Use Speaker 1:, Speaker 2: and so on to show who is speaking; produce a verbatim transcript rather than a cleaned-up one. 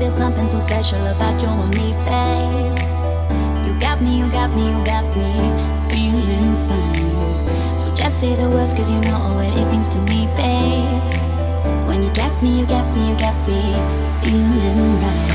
Speaker 1: there's something so special about you and me, babe. You got me, you got me, you got me feeling fine. So just say the words, cause you know what it means to me, babe. When you got me, you got me, you got me feeling right.